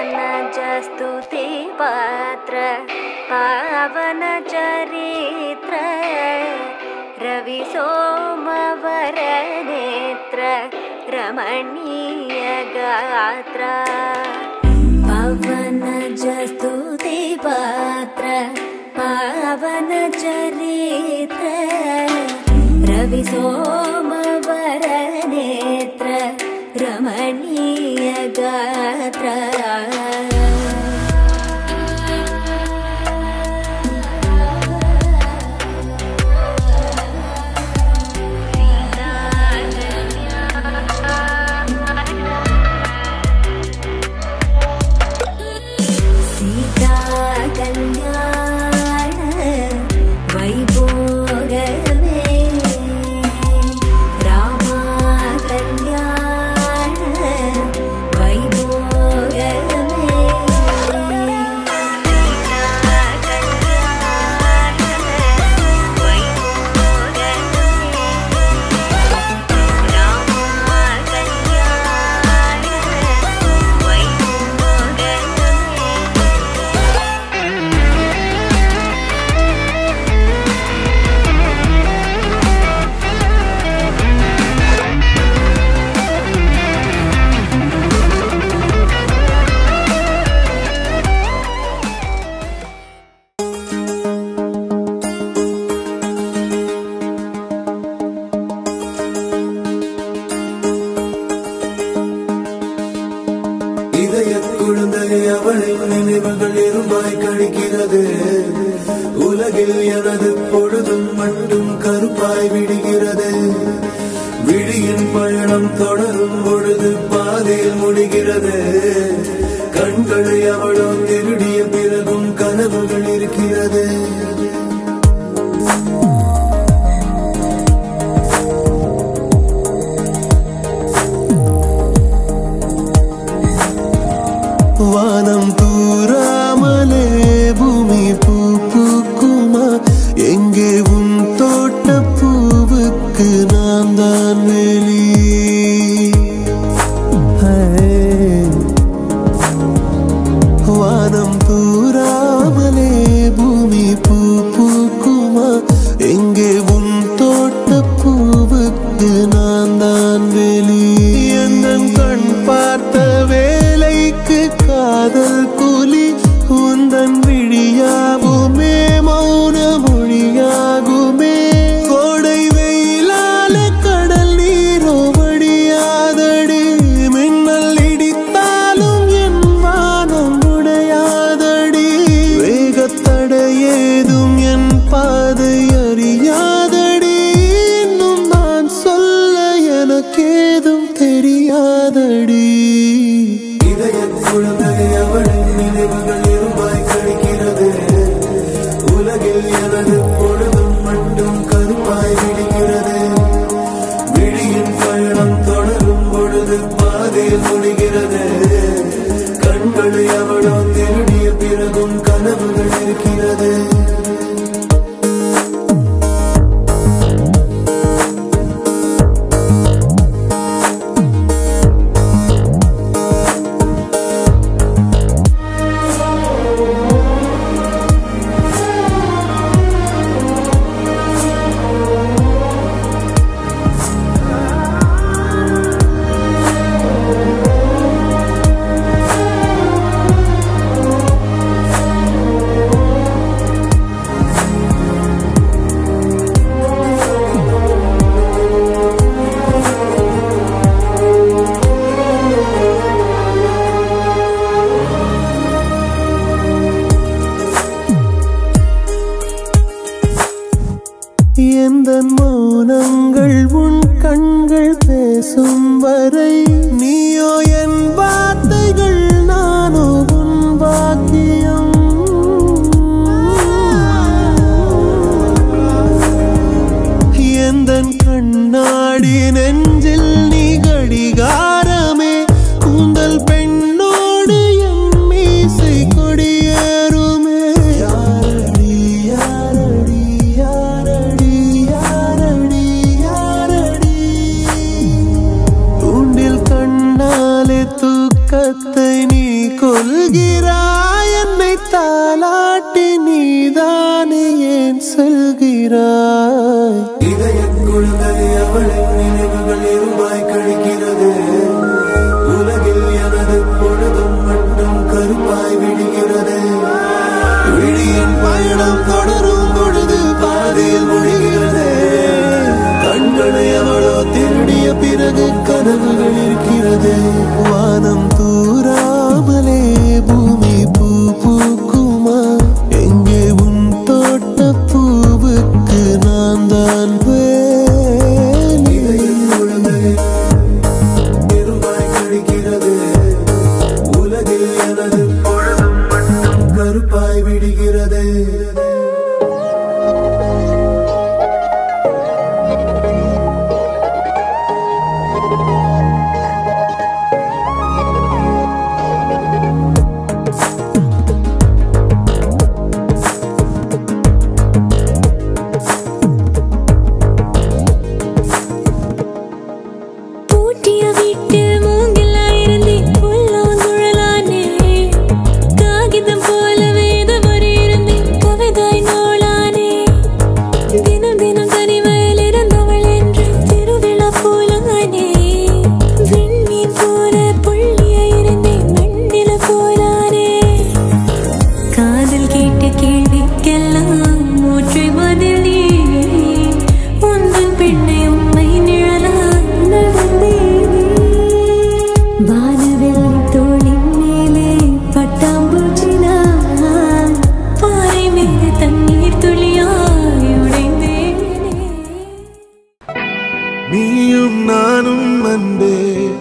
स्तुति पात्र पावन चरित्र रवि सोमवर नेत्र रमणीय गात्र पावन स्तुति पात्र पावन चरित्र रवि सोमवर नेत्र रमणीय गात्र உலகில் எனது பொழுதும் மட்டும் கருப்பாய் விடுகிறது. விழியின் பயணம் தொடரும் பொழுது பாதையில் முடிகிறது. கண்களை அவளோ திருடிய பிறகும் கனவுகள் இருக்கிறது. வானம் தூராமலே பூமி பூ பூக்குமா? எங்கே உன் தோட்ட பூவுக்கு நான் தான் வெளி. வானம் தூராமலே பூமி பூ பூக்குமா? எங்கே உன் தோட்ட பூவுக்கு நான் தான் வெளி. என் கண் பார்த்த வேலைக்கு காதல் கூலி. உந்தன் விழியாகுமே மௌன மொழியாகுமே. கோடை வெயிலால கடல் நீரோ வடியாதடி. மின்னல் இடித்தாலும் என் வானம் உடையாதடி. வேகத்தடையேதும் என் பாதை அறியாதடி. இன்னும் நான் சொல்ல எனக்கேதும் தெரியாதடி. குழந்தை அவளின் நினைவுகள் இரும்பாய் கழிக்கிறது. உலகில் எனது பொழுதும் மட்டும் கருப்பாய் விடுகிறது. விழியின் பயணம் தொடரும் பொழுது பாதையில் முடிகிறது. கண்களை அவளோ திருடிய பிறகும் கனவுகள் இருக்கிறது. எந்தன் மௌனங்கள் உன் கண்கள் பேசும் வரை. நீயோ என் வார்த்தைகள் நானோ உன் வாக்கியம். எந்தன் கண்ணாடி நெஞ்சில் நீ கடிகாரமே. கூந்தல் பெண்ணோடு என் மீசை கொடியேறுமே. யாரடி யாரடி யாரடி யாரடி யாரடி. தூண்டில் செல்கிறாய். இதய குழந்தை அவளின் நினைவுகள் இருமாய் கழிக்கிறது. உலகில் எனது பொழுதும் மட்டும் கருப்பாய் விடுகிறது. விழியின் பயணம் தொடரும் பொழுது பாதையில் முடிகிறது. கண்களை அவளோ திருடிய பிறகு கனவுகள் இருக்கிறது. வானம் தூராமலே பூமி பூ பூக்குமா? எங்கே உன் தோட்ட பூவுக்கு நான் தான் பெருமாய் கழிக்கிறது. உலகில் எனது பொழுதும் மட்டும் கருப்பாய் விடுகிறது. நீயும் நானும் அன்பே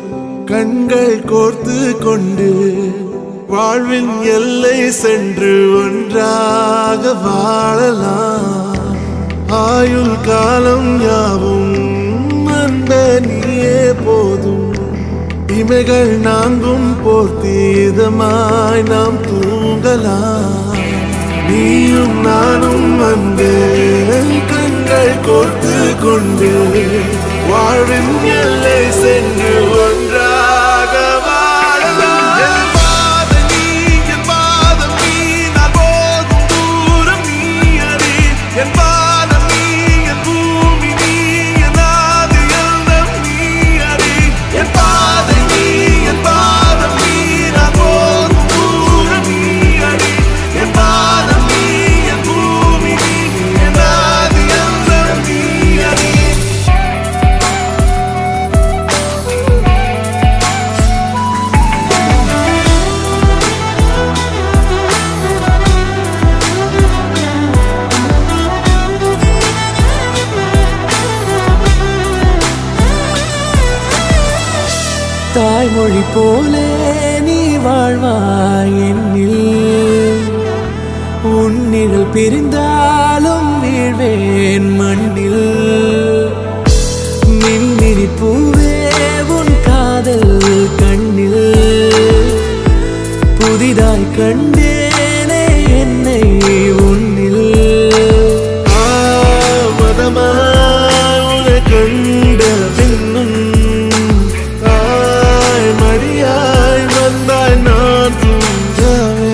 கண்கள் கோர்த்து கொண்டு வாழ்வின் எல்லை சென்று ஒன்றாக வாழலாம். ஆயுள் காலம் யாவும் அன்பே நீயே போதும். இமைகள் நான்கும் போர்த்தி இதமாய் நாம் தூங்கலாம். நீயும் நானும் அன்பே கண்கள் கோர்த்து கொண்டு வாழ்வின் எல்லை சென்று ஒன்றாக வாழலாம். என் பாதம் நீ, என் பாதம் நீ, நான் போகும் தூரம் நீ அறி. என் பாதம் நீ, என் பூமி நீ, என் ஆதி எல்லாம் நீ அறி. என் பாதம் நீ, என் பாதம் நீ, நான் போகும் தூரம் நீ அறி. என் பாதம் நீ, என் பூமி நீ, என் ஆதி எல்லாம் நீ அறி. தாய்மொழி போலே நீ வாழ்வாய் என்னில். உன்னில் பிரிந்தாலும் வீழ்வேன் மண்ணில். மின்மினி பூவே உன் காதல் கண்ணில் புதிதாய் கண்டேனே என்னை உன்னில். மதமாய் உன்னை கண்ட பின்னும் மடியாய் வந்தாய் நான் தூங்கவே.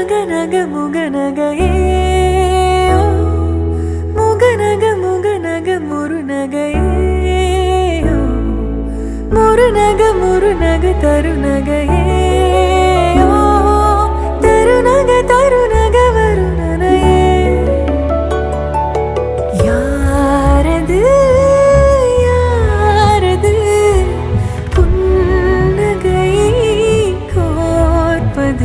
அகநக முகநகையே முகநக முகநக முருநகையே முருநக முருநக தருநகையே தருநக தருநக வருணனையே யாரது யாரது புன்னகை கோர்ப்பது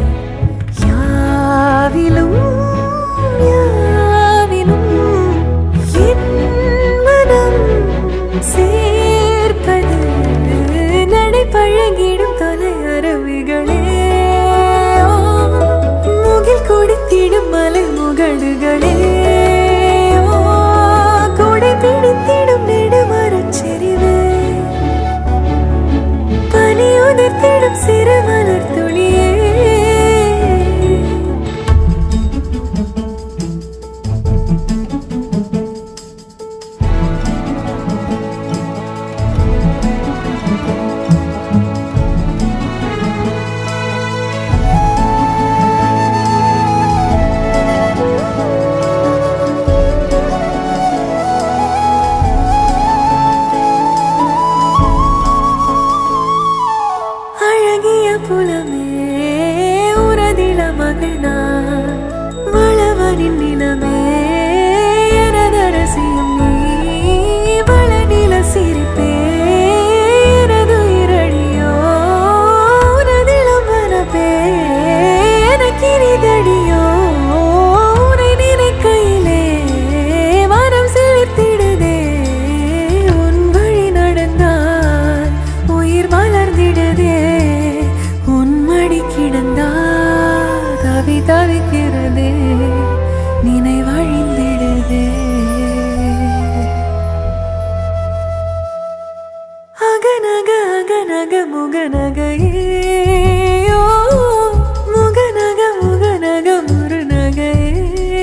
யாவிலும் யாவிலும் என் மனம் சேர்ப்பது நடை பழகிடும் தொலை அருவிகளே முகில் கொடுத்திடும் மலை முகடுகளே கொடை பிடித்திடும் நெடுமரச்செறிவே பனி உதிர்த்திடும் சிறு மலர் துளியே தவிக்கிறதே நினைவழிந்திடுதே அகநக அகநக முகநகையே முகநக முகநக முருநகையே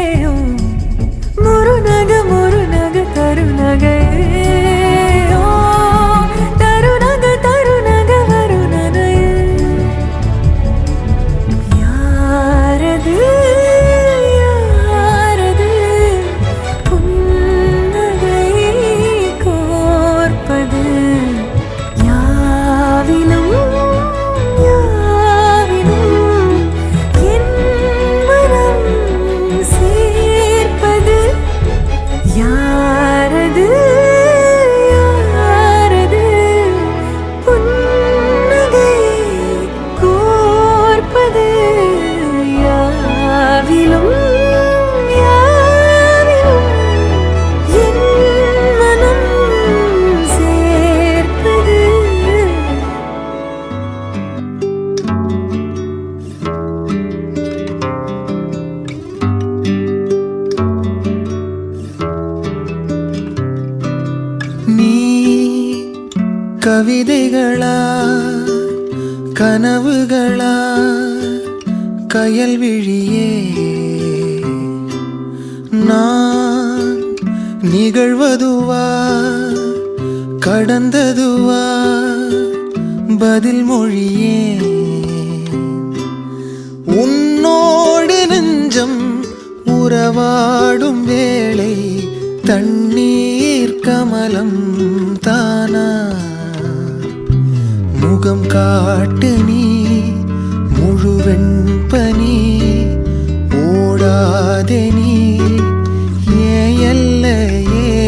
முருநக முருநக தருநகையே தருநக தருநக வருணனையே யாரது யாரது புன்னகை கோர்ப்பது யாவிலும் யாவிலும் என் மனம் சேர்ப்பது யாரது யாரது புன்னகை கோர்ப்பது யாவிலும் யாவிலும் என் மனம் சேர்ப்பது நீ கவிதைகளா கனவுகளா கயல் விழியே நான் நிகழ்வதுவா கடந்ததுவா பதில் மொழியே உன்னோடு நெஞ்சம் உறவாடும் வேளை தண்ணீர் கமலம் தானா முகம் காட்டு நீ முழுவெண் பனி ஓடாதே நீ ஏல்லையே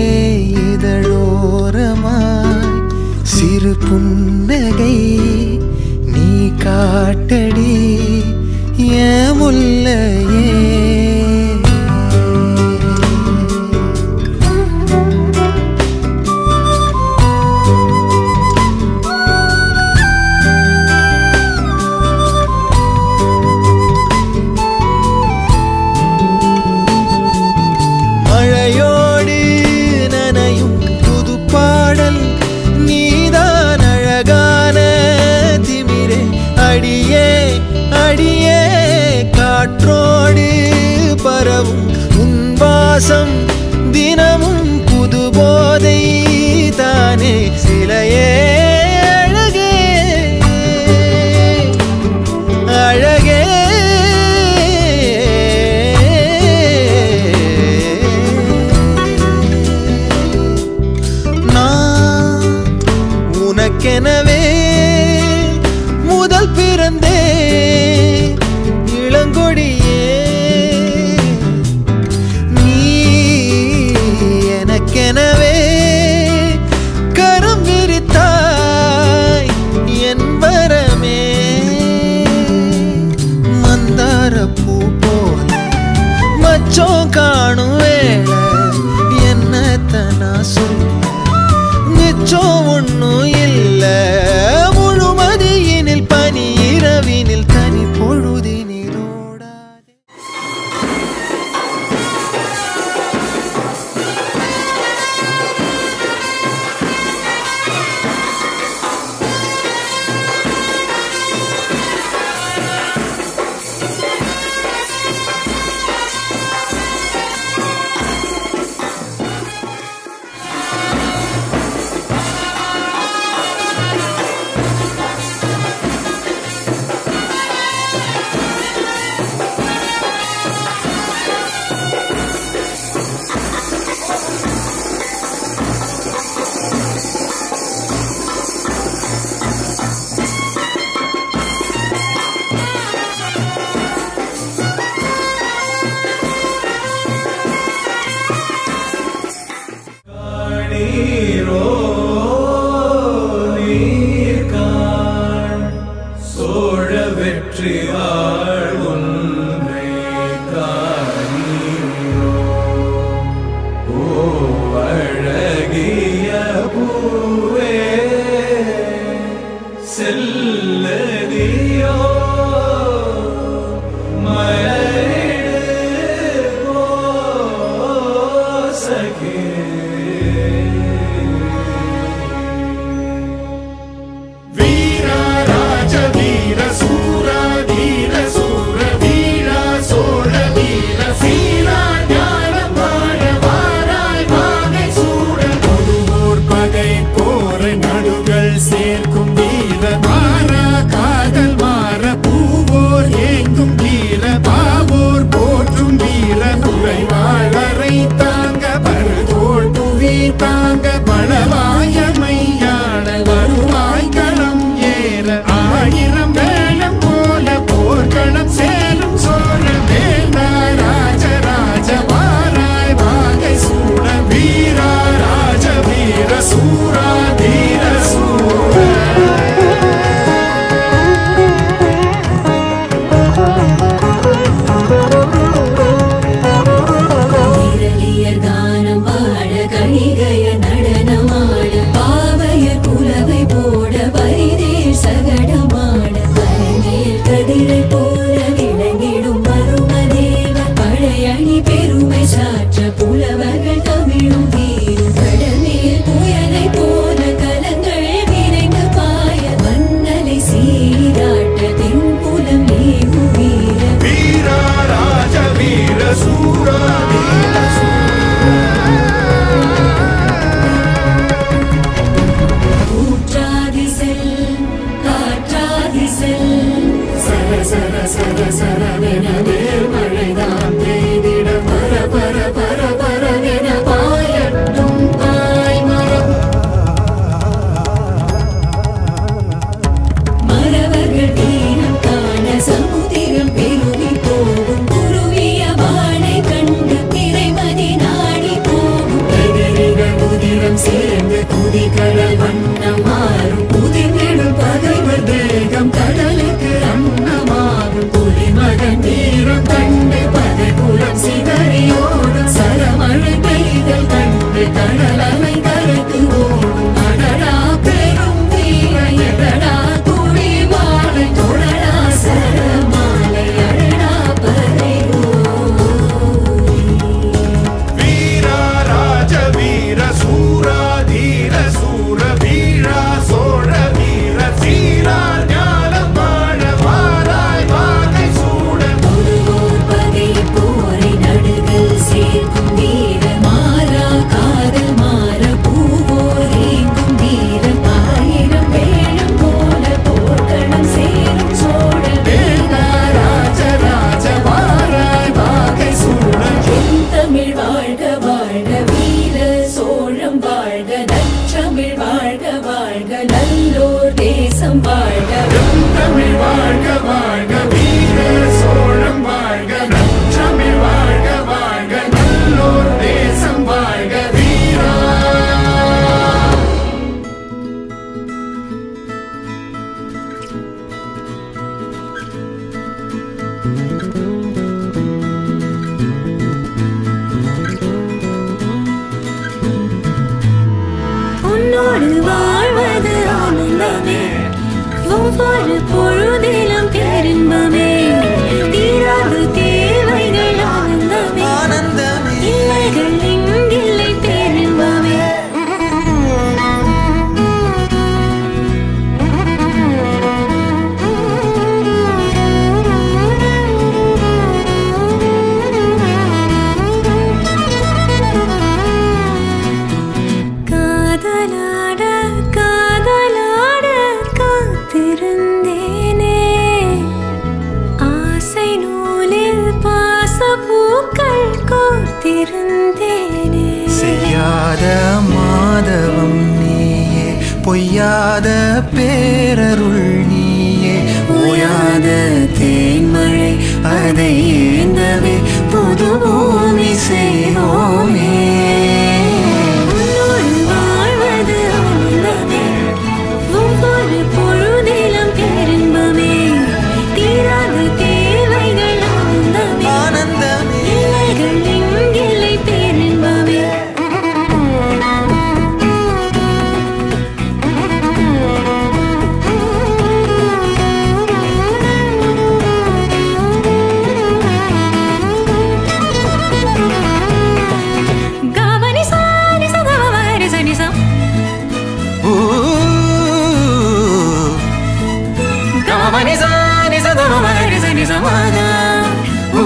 இதழோரமாய் சிறு புன்னகை நீ காட்டடி ஏன் முல்லையே மழையோடு நனையும் புது பாடல் நீதான் அழகான திமிரே அடியே அடியே காற்றோடு மிச்சம் ஒன்னும் இல்ல முழுமதியினில் பனி இரவினில் தனி பொழுதினில் ஓடாதே உன்னோடு ஒவ்வொரு பொழுதிலும் பேரின்பமே தீராது தேவைகள் ஆனந்தமே ஆனந்தமே இல்லைகள் இங்கில்லை பேரின்பமே காதலாட காதலாட காத்திருந்தேனே ஆசை நூலில் பாசப்பூக்கள் கோர்த்திருந்தேனே செய்யாத மாதவம் நீயே பொய்யாத பேரருள் நீயே ஓயாத தேன்மழை அதை ஏந்தவே புது பூமி செய்வோமே உன்னோடு வாழ்வது ஆனந்தமே ஒவ்வொரு பொழுதிலும் பேரின்பமே தீராது தேவைகள் ஆனந்தமே ஆனந்தமே இல்லைகள் இங்கில்லை பேரின்பமே கவனி சாரி சதவரி சனிசம் ஊ கமனி சானி சதமரி சனி சமாத ஊ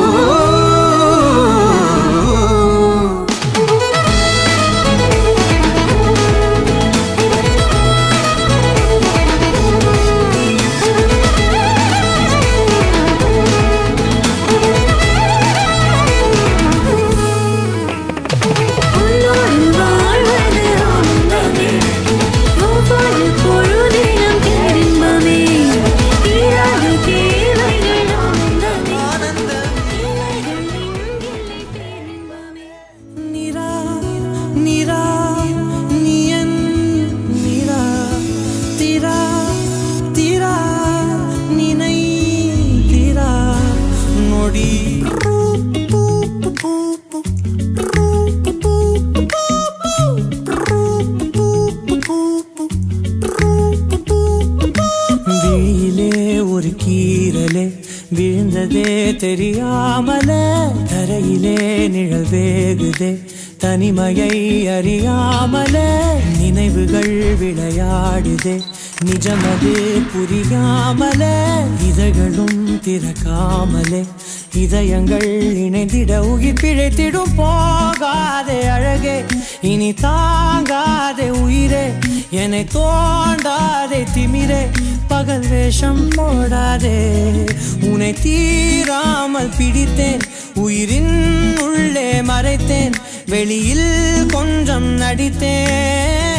உன்னோடு வாழ்வது ஆனந்தமே ஒவ்வொரு பொழுதிலும் பேரின்பமே தீராது தேவைகள் ஆனந்தமே இல்லைகள் இங்கில்லை பேரின்பமே நிரா நிரா நியன் நிரா திரா திரா நினை திரா நொடி விழியிலே ஒரு கீரலே விழுந்ததே தெரியாமல தரையிலே நிழல் வேகுதே தனிமையை அறியாமல நினைவுகள் விளையாடுதே நிஜமது புரியாமல இதழ்களும் திறக்காமலே இதயங்கள் இணைந்திட உயிர் பிழைத்திடும் போகாதே அழகே இனி தாங்காதே உயிரே என்னை தோண்டாதே திமிரே பகல் வேஷம் போடாதே உன்னை தீராமல் பிடித்தேன் உயிரின் உள்ளே மறைத்தேன் வெளியில் கொஞ்சம் நடித்தேன்